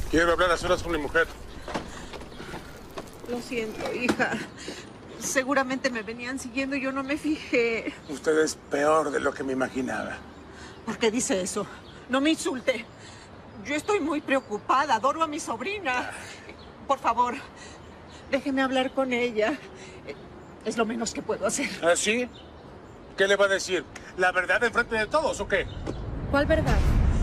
Quiero hablar a solas con mi mujer. Lo siento, hija. Seguramente me venían siguiendo y yo no me fijé. Usted es peor de lo que me imaginaba. ¿Por qué dice eso? No me insulte. Yo estoy muy preocupada. Adoro a mi sobrina. Por favor, déjeme hablar con ella. Es lo menos que puedo hacer. ¿Ah, sí? ¿Qué le va a decir? ¿La verdad enfrente de todos o qué? ¿Cuál verdad?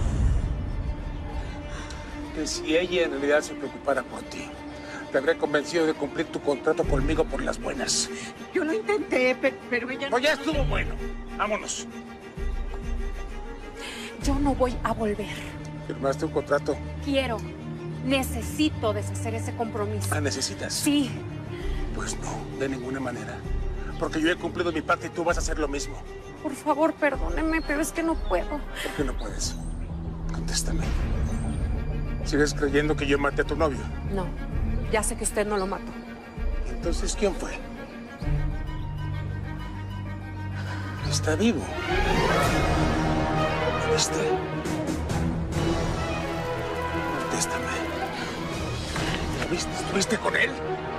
Que si ella en realidad se preocupara por ti, te habría convencido de cumplir tu contrato conmigo por las buenas. Yo lo intenté, pero ella no... Pues ya estuvo bueno. Vámonos. Yo no voy a volver. ¿Firmaste un contrato? Quiero, necesito deshacer ese compromiso. ¿Ah, necesitas? Sí. Pues no, de ninguna manera. Porque yo he cumplido mi parte y tú vas a hacer lo mismo. Por favor, perdóneme, pero es que no puedo. ¿Por qué no puedes? Contéstame. ¿Sigues creyendo que yo maté a tu novio? No, ya sé que usted no lo mató. Entonces, ¿quién fue? Está vivo. ¿Lo viste? Contéstame. ¿Lo viste? ¿Estuviste con él?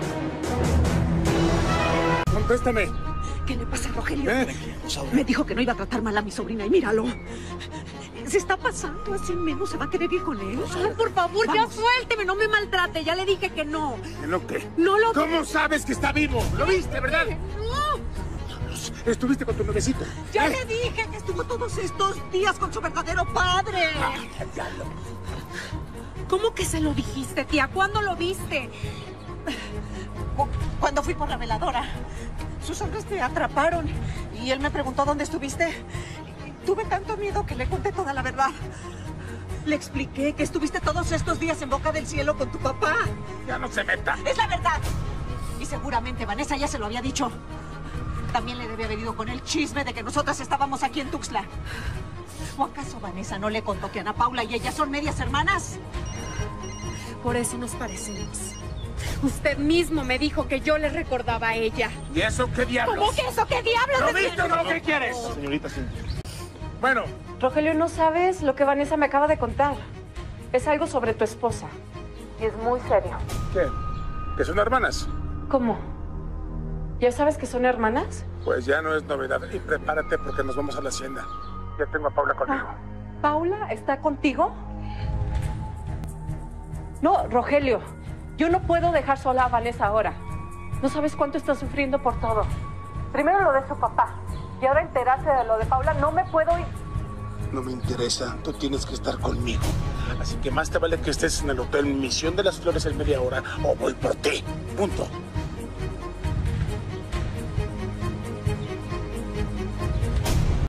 Contéstame. ¿Qué le pasa a Rogelio? Me dijo que no iba a tratar mal a mi sobrina y míralo. Se está pasando así menos. ¿Se va a querer ir con él? Ay, por favor, Vamos. ya suélteme, no me maltrate. Ya le dije que no. ¿En lo qué? No lo... ¿Cómo sabes que está vivo? ¿Lo viste, verdad? No, Estuviste con tu novecito. Ya le dije que estuvo todos estos días con su verdadero padre. ¿Cómo que se lo dijiste, tía? ¿Cuándo lo viste? Cuando fui por la veladora, sus hombres te atraparon y él me preguntó dónde estuviste. Tuve tanto miedo que le conté toda la verdad. Le expliqué que estuviste todos estos días en Boca del Cielo con tu papá. Ya no se meta. Es la verdad. Y seguramente Vanessa ya se lo había dicho. También le debe haber ido con el chisme de que nosotras estábamos aquí en Tuxtla. ¿O acaso Vanessa no le contó que Ana Paula y ella son medias hermanas? Por eso nos parecemos. Usted mismo me dijo que yo le recordaba a ella. ¿Y eso qué diablos? ¿Cómo que eso? ¿Qué diablos? ¿Lo te viste o tiene? no? ¿Qué quieres? Señorita Cindy. Bueno, Rogelio, no sabes lo que Vanessa me acaba de contar. Es algo sobre tu esposa. Y es muy serio. ¿qué? ¿Que son hermanas? ¿Cómo? ¿Ya sabes que son hermanas? Pues ya no es novedad. Y prepárate porque nos vamos a la hacienda. Ya tengo a Paula conmigo. ¿Paula está contigo? No, Rogelio. Yo no puedo dejar sola a Vanessa ahora. No sabes cuánto está sufriendo por todo. Primero lo de su papá. Y ahora enterarse de lo de Paula. No me puedo ir. No me interesa. Tú tienes que estar conmigo. Así que más te vale que estés en el hotel Misión de las Flores en media hora o voy por ti. Punto.